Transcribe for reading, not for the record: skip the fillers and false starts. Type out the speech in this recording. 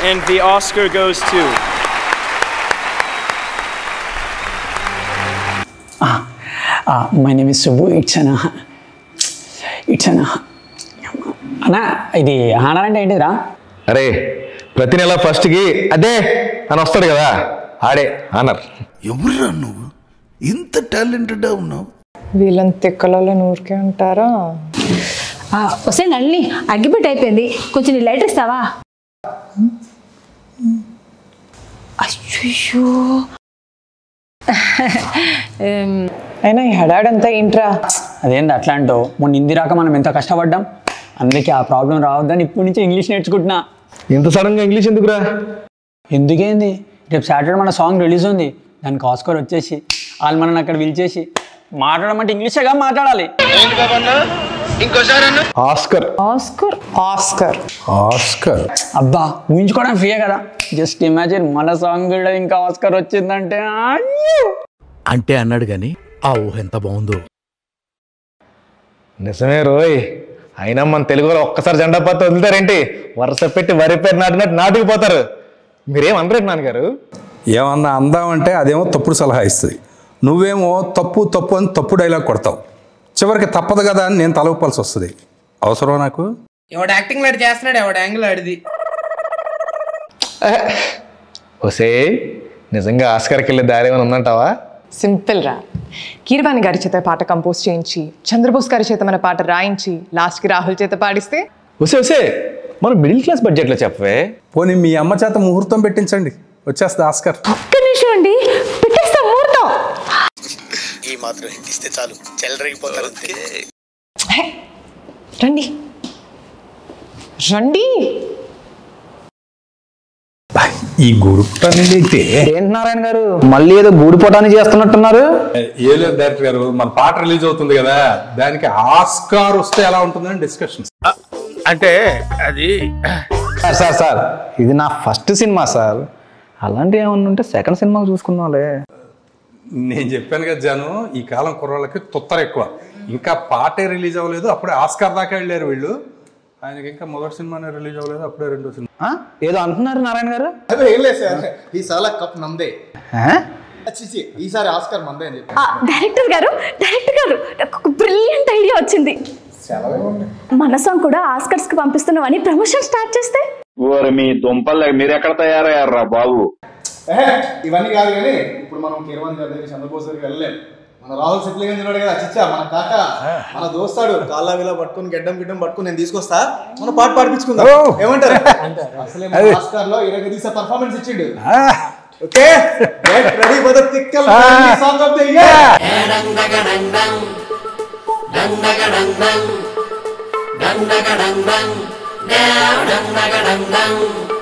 And the Oscar goes to... My name is Subbu. It's an అన్నా ఇది honour అంటే ఏంటిదిరా? అరే ప్రతి నెల ఫస్ట్కి అదే అని వస్తాడు కదా, ఆడే ఆనర్. ఎవరురా నువ్వు ఇంత టాలెంటెడ్ ఉన్నావు? వీళ్ళని తిక్కలలో ఊరికే ఉంటారా? వస్తే నల్లి అగ్గిపెట్టి అయిపోయింది, కొంచెం నీ లైటర్ ఇస్తావా? అయ్యో అయినా ఈ హడాడంతా ఏంట్రా? అదేంటి అట్లా అంటావు? మొన్న హిందీ రాక మనం ఎంత కష్టపడ్డాం, అందుకే ఆ ప్రాబ్లం రావద్దని ఇప్పటి నుంచి ఇంగ్లీష్ నేర్చుకుంటున్నా. ఇంత సడన్గా ఇంగ్లీష్ ఎందుకురా? ఎందుకేంది, రేపు సాటర్డే మన సాంగ్ రిలీజ్ ఉంది, దానికి ఆస్కర్ వచ్చేసి వాళ్ళు మనల్ని అక్కడ పిలిచేసి మాట్లాడమంటే ఇంగ్లీషేగా మాట్లాడాలి. ఆస్కర్ ఆస్కర్ ఆస్కర్ ఆస్కర్ అబ్బా ఊహించుకోవడం ఫ్రీయే కదా, జస్ట్ ఇమాజిన్ మన సాంగ్ కూడా ఇంకా ఆస్కర్ వచ్చిందంటే. అంటే అన్నాడు కానీ ఆ ఊహ ఎంత బాగుందో. నిజమే రోయ్, అయినా మన తెలుగులో ఒక్కసారి జెండా పాత వదులుతారేంటి, వరుస పెట్టి వరి పేరు నాటినట్టు నాటుకుపోతారు. మీరేం అనరేంటి నాన్నగారు? ఏమన్నా అందామంటే అదేమో తప్పుడు సలహా ఇస్తుంది, నువ్వేమో తప్పు తప్పు అని తప్పు డైలాగ్ కొడతావు. చివరికి తప్పదు కదా అని నేను తలవపాల్సి వస్తుంది. అవసరం నాకు? ఎవడు యాక్టింగ్ లాంటి చేస్తున్నాడు, ఎవడు యాంగిల్ ఆడిది. ఒసే నిజంగా ఆస్కర్కి వెళ్ళే దారి ఏమైనా ఉందంటావా? సింపుల్ రా, కీరవాణి గారి చేత పాట కంపోజ్ చేయించి, చంద్రబోస్ గారి చేత మన పాట రాయించి, లాస్ట్కి రాహుల్ చేత పాడిస్తే. ఒసే మనం మిడిల్ క్లాస్ బడ్జెట్లో చెప్పవే. పోనీ మీ అమ్మ చేత ముహూర్తం పెట్టించండి, వచ్చేస్తుంది ఆస్కర్. ఒక్క నిమిషం అండి, పెట్టేస్తా ముహూర్తం. ఈ మాత్రం ఇస్తే చాలు, చెల్లరగిపోతారు. రండి రండి. ఈ గూడుపుటానికి ఏంటి నారాయణ గారు మళ్ళీ ఏదో గూడిపోటాన్ని చేస్తున్నట్టున్నారు? ఏ లేదు డైరెక్టర్ గారు, మన పాట రిలీజ్ అవుతుంది కదా, దానికి ఆస్కార్ వస్తే ఎలా ఉంటుందని డిస్కషన్. అంటే అది సార్ ఇది నా ఫస్ట్ సినిమా సార్, అలాంటివి ఏమన్నా ఉంటే సెకండ్ సినిమా చూసుకుందాంలే. నేను చెప్పాను కదా జాను, ఈ కాలం కుర్రాళ్ళకి తొత్తర ఎక్కువ. ఇంకా పాటే రిలీజ్ అవ్వలేదు, అప్పుడే ఆస్కార్ దాకా వెళ్ళారు వీళ్ళు. ఆయనకి ఇంకా మొదటి సినిమానే రిలీజ్ అవ్వలేదు, అప్పుడే రెండో సినిమా. ఏదో అంటున్నారు నారాయణ గారు? అదే ఏం లేదు సార్, ఈసారి కప్ నమ్దే. ఈసారి ఆస్కార్ మందే అని చెప్పి. డైరెక్టర్ గారు నాకు ఒక బ్రిలియంట్ ఐడియా వచ్చింది. మన సాంగ్ కూడా ఆస్కర్స్ కి పంపిస్తున్నాం అని ప్రమోషన్ స్టార్ట్ చేస్తే. మీ దుంపలు మీరు ఎక్కడ తయారయ్యారా బాబు? ఇవన్నీ కాదు కానీ ఇప్పుడు మనం కీరవాణి గారి దగ్గర చంద్రబోస్ దగ్గరికి వెళ్ళలేం. మన రాహుల్ సిప్లింగ్ ఉన్నాడు కదా, చిచ్చా మన కాక మన దోస్తాడు కాళ్ళ విలా పట్టుకుని గడ్డం పట్టుకుని నేను తీసుకొస్తా, మన పాట పాడిపించుకుందాం. ఏమంటారు? అసలే ఆస్కార్ లో ఇరగదీసే పర్ఫార్మెన్స్ ఇచ్చిండు. Okay get ready for the tickle song of the year. Dang